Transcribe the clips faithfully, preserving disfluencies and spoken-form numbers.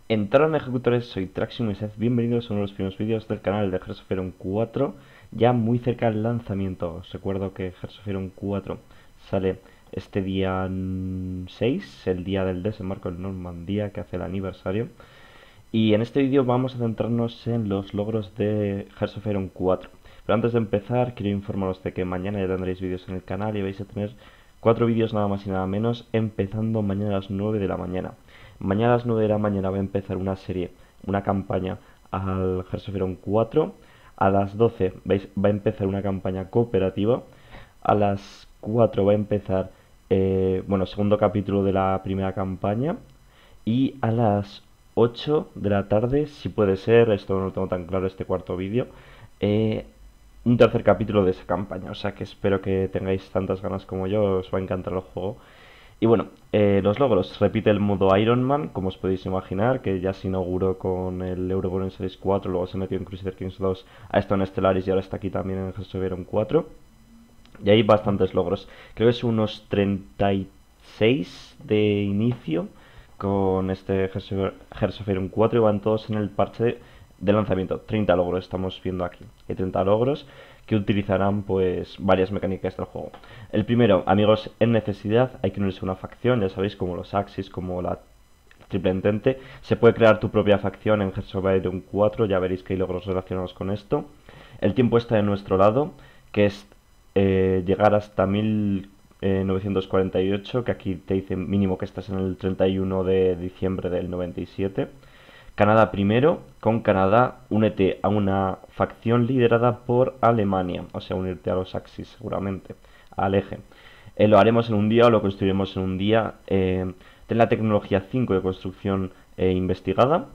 Entraron ejecutores, soy Traxium y sed bienvenidos a uno de los primeros vídeos del canal de Hearts of Iron cuatro, ya muy cerca del lanzamiento. Os recuerdo que Hearts of Iron cuatro sale este día seis, el día del desembarco en Normandía, que hace el aniversario. Y en este vídeo vamos a centrarnos en los logros de Hearts of Iron cuatro. Pero antes de empezar, quiero informaros de que mañana ya tendréis vídeos en el canal y vais a tener cuatro vídeos nada más y nada menos, empezando mañana a las nueve de la mañana. Mañana a las nueve de la mañana va a empezar una serie, una campaña al Hearts of Iron cuatro. A las doce vais, va a empezar una campaña cooperativa. A las cuatro va a empezar, eh, bueno, segundo capítulo de la primera campaña. Y a las ocho de la tarde, si puede ser, esto no lo tengo tan claro este cuarto vídeo, eh, un tercer capítulo de esa campaña. O sea que espero que tengáis tantas ganas como yo, os va a encantar el juego. Y bueno, eh, los logros. Repite el modo Iron Man, como os podéis imaginar, que ya se inauguró con el Euroborn Series cuatro, luego se metió en Crusader Kings dos, ha estado en Stellaris y ahora está aquí también en Hearts of Iron cuatro. Y hay bastantes logros. Creo que es unos treinta y seis de inicio con este Hearts of Iron cuatro y van todos en el parche de lanzamiento. treinta logros estamos viendo aquí. Hay treinta logros que utilizarán pues varias mecánicas del juego. El primero, amigos en necesidad, hay que unirse a una facción, ya sabéis, como los Axis, como la Triple Entente. Se puede crear tu propia facción en Hearts of Iron cuatro, ya veréis que hay logros relacionados con esto. El tiempo está de nuestro lado, que es eh, llegar hasta mil novecientos cuarenta y ocho, que aquí te dice mínimo que estás en el treinta y uno de diciembre del noventa y siete. Canadá primero. Con Canadá únete a una facción liderada por Alemania, o sea, unirte a los Axis seguramente, al eje. Eh, lo haremos en un día o lo construiremos en un día. Eh, ten la tecnología cinco de construcción eh, investigada.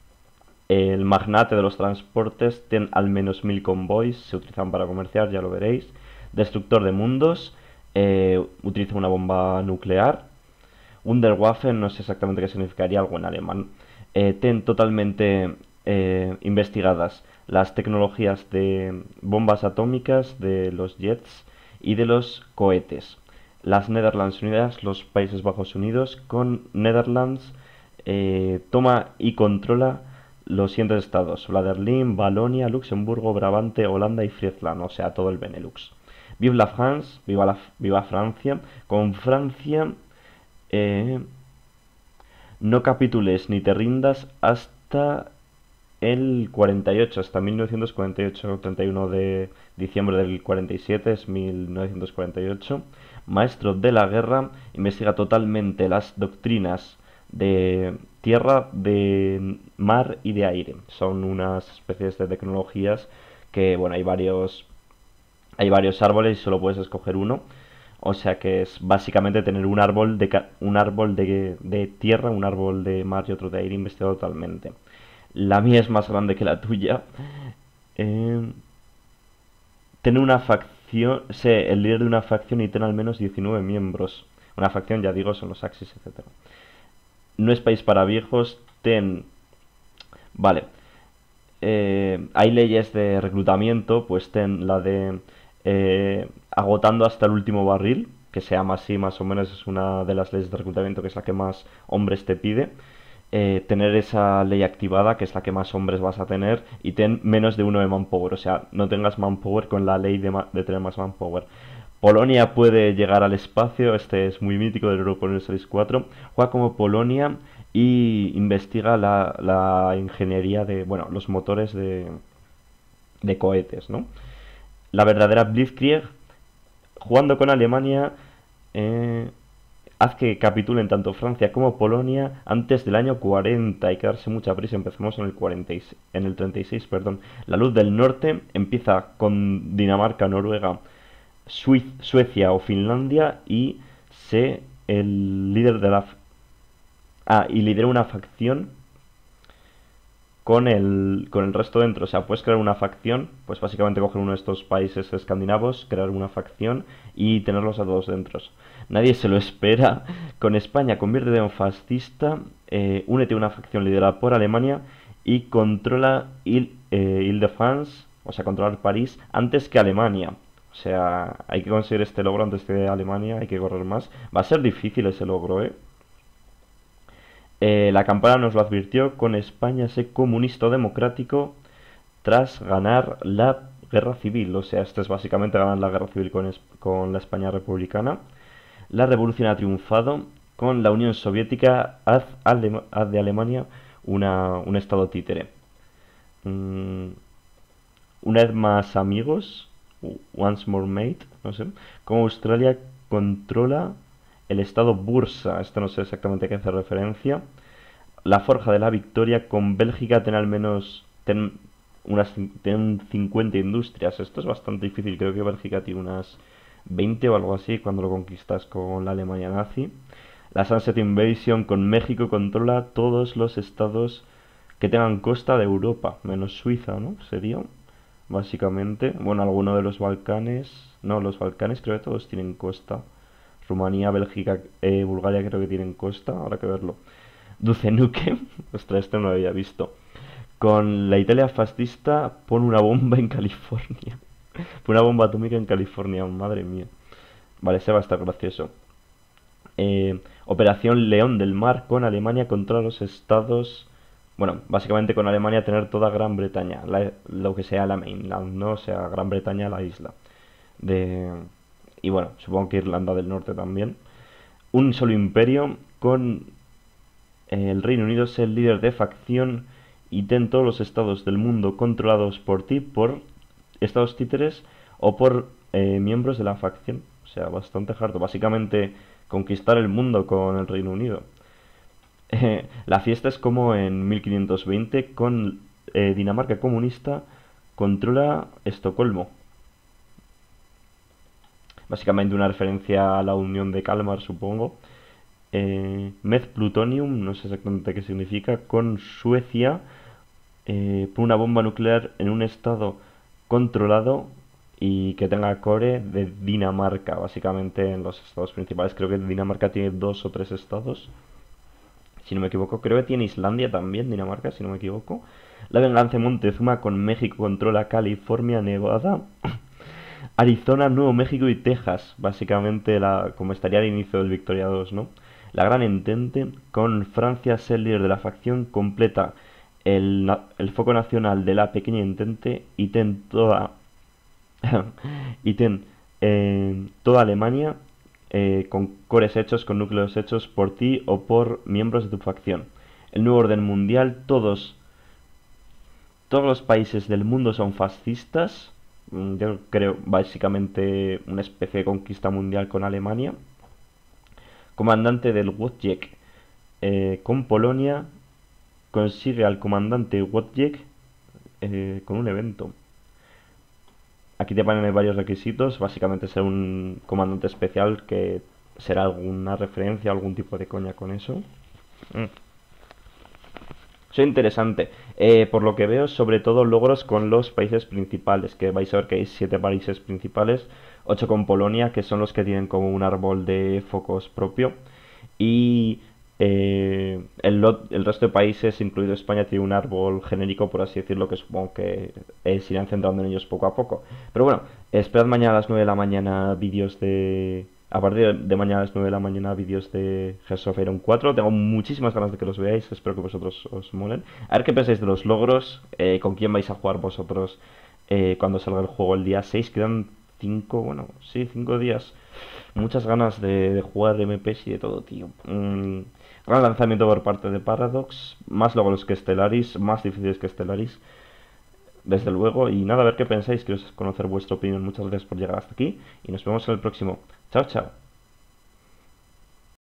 El magnate de los transportes, ten al menos mil convoys, se utilizan para comerciar, ya lo veréis. Destructor de mundos, eh, utiliza una bomba nuclear. Wunderwaffe, no sé exactamente qué significaría, algo en alemán. Eh, ten totalmente eh, investigadas las tecnologías de bombas atómicas, de los jets y de los cohetes. Las Netherlands unidas, los Países Bajos unidos, con Netherlands eh, toma y controla los siguientes estados: Vladerlin, Valonia, Luxemburgo, Brabante, Holanda y Friesland, o sea, todo el Benelux. Vive la France, viva, la, viva Francia. Con Francia, eh, no capitules ni te rindas hasta el cuarenta y ocho, hasta mil novecientos cuarenta y ocho, treinta y uno de diciembre del cuarenta y siete es mil novecientos cuarenta y ocho. Maestro de la guerra, investiga totalmente las doctrinas de tierra, de mar y de aire. Son unas especies de tecnologías que, bueno, hay varios hay varios árboles y solo puedes escoger uno. O sea que es básicamente tener un árbol de un árbol de, de tierra, un árbol de mar y otro de aire investigado totalmente. La mía es más grande que la tuya. Eh, tener una facción, sé el líder de una facción y tener al menos diecinueve miembros. Una facción, ya digo, son los Axis, etcétera. No es país para viejos. Ten, vale. Eh, hay leyes de reclutamiento, pues ten la de eh, agotando hasta el último barril, que se llama así más o menos, es una de las leyes de reclutamiento que es la que más hombres te pide. Eh, tener esa ley activada, que es la que más hombres vas a tener, y ten menos de uno de manpower, o sea, no tengas manpower con la ley de, ma de tener más manpower. Polonia puede llegar al espacio, este es muy mítico del Euroborn Series cuatro. Juega como Polonia y investiga la, la ingeniería de, bueno, los motores de, de cohetes, ¿no? La verdadera Blitzkrieg, jugando con Alemania, eh, haz que capitulen tanto Francia como Polonia antes del año cuarenta. Hay que darse mucha prisa, empecemos en el, cuarenta y seis, en el treinta y seis, perdón. La luz del norte empieza con Dinamarca, Noruega, Suecia o Finlandia y sé el líder de la... Ah, y lidera una facción con el, con el resto dentro. O sea, puedes crear una facción, pues básicamente coger uno de estos países escandinavos, crear una facción y tenerlos a todos dentro. Nadie se lo espera. Con España, conviértete en fascista, eh, únete a una facción liderada por Alemania y controla Il, eh, Ile-de-France, o sea, controlar París antes que Alemania. O sea, hay que conseguir este logro antes de Alemania, hay que correr más. Va a ser difícil ese logro, ¿eh? Eh, la campana nos lo advirtió, con España se comunista o democrático tras ganar la guerra civil. O sea, esto es básicamente ganar la guerra civil con, es- con la España republicana. La revolución ha triunfado, con la Unión Soviética, haz, Alema- haz de Alemania una, un estado títere. Mm, una vez más amigos, once more mate, no sé, como Australia controla el estado Bursa, esto no sé exactamente a qué hace referencia. La Forja de la Victoria, con Bélgica tiene al menos ten unas ten cincuenta industrias, esto es bastante difícil, creo que Bélgica tiene unas veinte o algo así cuando lo conquistas con la Alemania nazi. La Sunset Invasion, con México controla todos los estados que tengan costa de Europa, menos Suiza, ¿no? Sería, básicamente. Bueno, alguno de los Balcanes. No, los Balcanes creo que todos tienen costa. Rumanía, Bélgica, eh, Bulgaria creo que tienen costa, habrá que verlo. Duce Nukem, ostras, este no lo había visto. Con la Italia fascista, pone una bomba en California. Pone una bomba atómica en California, madre mía. Vale, ese va a estar gracioso. Eh, Operación León del Mar, con Alemania contra los estados. Bueno, básicamente con Alemania tener toda Gran Bretaña, la- lo que sea la mainland, ¿no? O sea, Gran Bretaña, la isla. De... Y bueno, supongo que Irlanda del Norte también. Un solo imperio, con eh, el Reino Unido es el líder de facción y ten todos los estados del mundo controlados por ti, por estados títeres o por eh, miembros de la facción. O sea, bastante harto. Básicamente conquistar el mundo con el Reino Unido. Eh, la fiesta es como en mil quinientos veinte, con eh, Dinamarca comunista controla Estocolmo. Básicamente una referencia a la Unión de Kalmar, supongo. Eh, Med Plutonium, no sé exactamente qué significa, con Suecia eh, por una bomba nuclear en un estado controlado y que tenga core de Dinamarca, básicamente en los estados principales. Creo que Dinamarca tiene dos o tres estados, si no me equivoco. Creo que tiene Islandia también, Dinamarca, si no me equivoco. La venganza de Montezuma, con México controla California, Nevada, Arizona, Nuevo México y Texas. Básicamente la, como estaría al inicio del Victoria dos, ¿no? La Gran Entente, con Francia ser líder de la facción, completa el, el foco nacional de la Pequeña Entente y ten toda y ten eh, toda Alemania eh, con cores hechos, con núcleos hechos por ti o por miembros de tu facción. El nuevo orden mundial, todos, todos los países del mundo son fascistas. Mm, Yo creo básicamente una especie de conquista mundial con Alemania. Comandante del Wojciech eh, con Polonia consigue al comandante Wojciech eh, con un evento. Aquí te ponen varios requisitos, básicamente ser un comandante especial, que será alguna referencia, algún tipo de coña con eso. Mm. Eso es interesante. Eh, por lo que veo, sobre todo logros con los países principales, que vais a ver que hay siete países principales, ocho con Polonia, que son los que tienen como un árbol de focos propio, y eh, el, lot- el resto de países, incluido España, tiene un árbol genérico, por así decirlo, que supongo que eh, se irán centrando en ellos poco a poco. Pero bueno, esperad mañana a las nueve de la mañana vídeos de... A partir de mañana a las nueve de la mañana vídeos de Hearts of Iron cuatro. Tengo muchísimas ganas de que los veáis, espero que vosotros os molen. A ver qué pensáis de los logros, eh, con quién vais a jugar vosotros eh, cuando salga el juego el día seis. Quedan cinco, bueno, sí, cinco días. Muchas ganas de, de jugar M P S y de todo, tío. Mm, gran lanzamiento por parte de Paradox. Más logros que Stellaris, más difíciles que Stellaris, desde luego. Y nada, a ver qué pensáis. Quiero conocer vuestra opinión. Muchas gracias por llegar hasta aquí. Y nos vemos en el próximo. Chao, chao.